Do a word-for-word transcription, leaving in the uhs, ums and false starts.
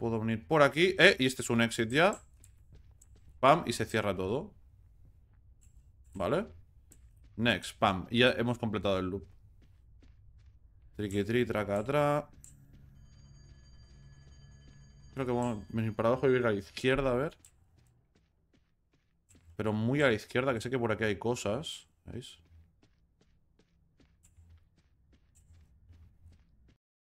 puedo venir por aquí. Eh, y este es un exit ya. Pam, y se cierra todo. Vale. Next, pam. Y ya hemos completado el loop. Triqui, tri, traca, tra. Creo que vamos a venir para abajo y ir a la izquierda, a ver. Pero muy a la izquierda, que sé que por aquí hay cosas. ¿Veis?